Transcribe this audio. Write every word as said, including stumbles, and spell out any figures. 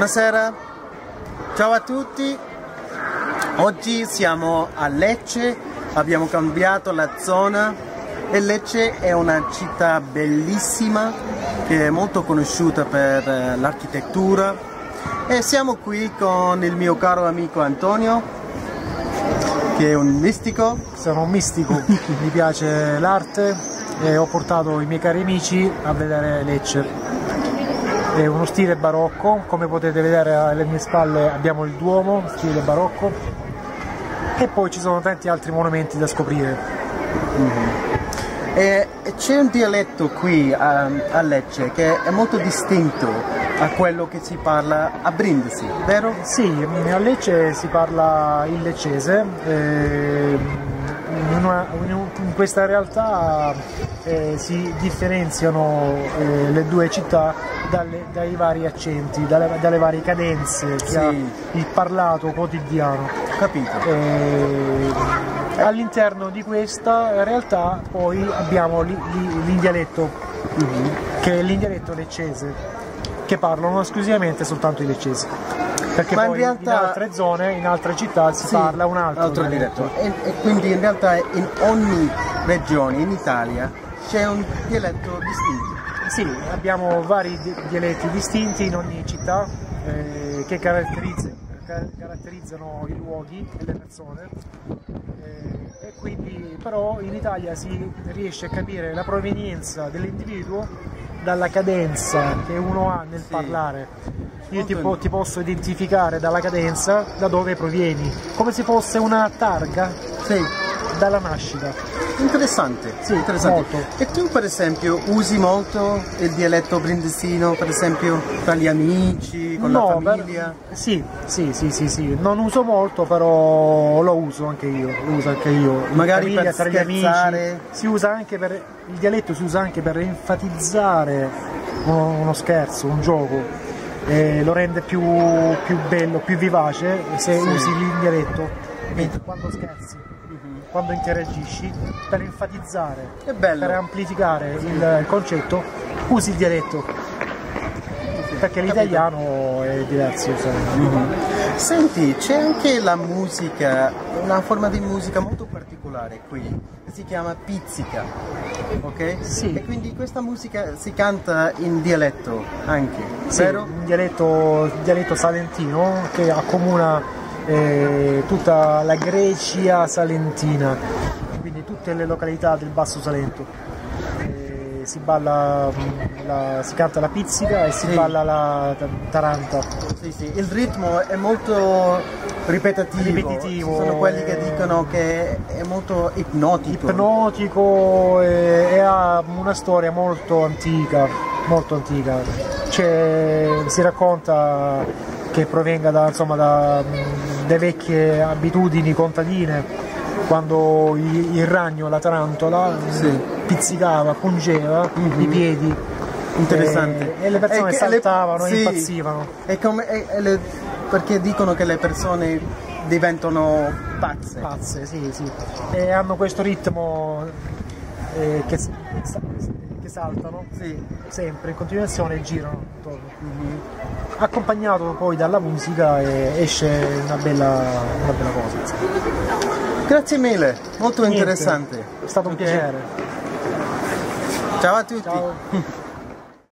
Buonasera, ciao a tutti. Oggi siamo a Lecce, abbiamo cambiato la zona e Lecce è una città bellissima che è molto conosciuta per l'architettura e siamo qui con il mio caro amico Antonio, che è un mistico. Sono un mistico, mi piace l'arte e ho portato i miei cari amici a vedere Lecce. È uno stile barocco, come potete vedere alle mie spalle abbiamo il Duomo, stile barocco, e poi ci sono tanti altri monumenti da scoprire. Mm-hmm. E c'è un dialetto qui a, a Lecce che è molto distinto a quello che si parla a Brindisi, vero? Sì, a Lecce si parla il leccese. Eh, in, una, in questa realtà eh, si differenziano eh, le due città dalle, dai vari accenti, dalle, dalle varie cadenze che sì. ha il parlato quotidiano. Capito. Eh, all'interno di questa realtà poi abbiamo l'indialetto, mm-hmm. che è l'indialetto leccese, che parlano esclusivamente soltanto i leccesi. Perché Ma poi in, realtà... in altre zone, in altre città si sì, parla un altro, altro dialetto. E, e quindi in realtà in ogni regione in Italia c'è un dialetto distinto. Sì, abbiamo vari dialetti distinti in ogni città eh, che caratterizz caratterizzano i luoghi e le persone, eh, e quindi però in Italia si riesce a capire la provenienza dell'individuo dalla cadenza che uno ha nel sì. parlare. Io ti, po ti posso identificare dalla cadenza da dove provieni, come se fosse una targa sì. dalla nascita. Interessante, sì, interessante. Molto. E tu per esempio usi molto il dialetto brindisino, per esempio tra gli amici, con no, la famiglia? Per... Sì, sì, sì, sì, sì, non uso molto, però lo uso anche io, lo uso anche io. Magari famiglia, per tra gli scherzare. amici, si usa anche per, il dialetto si usa anche per enfatizzare uno, uno scherzo, un gioco, e lo rende più, più bello, più vivace se sì. usi il dialetto, mentre quando scherzi, quando interagisci, per enfatizzare, per amplificare il, il concetto, usi il dialetto, perché l'italiano è diverso. Mm-hmm. Senti, c'è anche la musica, una forma di musica molto particolare qui, che si chiama pizzica, ok? Sì. E quindi questa musica si canta in dialetto anche, sì, vero? Un dialetto, dialetto salentino che accomuna Eh, tutta la Grecia salentina, quindi tutte le località del Basso Salento. Eh, si balla, la, si canta la pizzica e si sì. balla la taranta. Sì, sì. Il ritmo è molto ripetitivo. ripetitivo Ci sono quelli che dicono che è molto ipnotico. Ipnotico e, e ha una storia molto antica, molto antica. Si racconta che provenga da, insomma, da le vecchie abitudini contadine, quando il, il ragno, la tarantola, sì. pizzicava, pungeva mm-hmm. i piedi. Interessante. E, e le persone e saltavano le, e sì. impazzivano. E come, e, e le, perché dicono che le persone diventano pazze. Pazze, sì, sì. E hanno questo ritmo eh, che, che saltano sì. sempre in continuazione e girano attorno. Mm-hmm. Accompagnato poi dalla musica e esce una bella, una bella cosa. Insomma. Grazie mille, molto Niente, interessante. È stato un okay. piacere. Ciao a tutti. Ciao.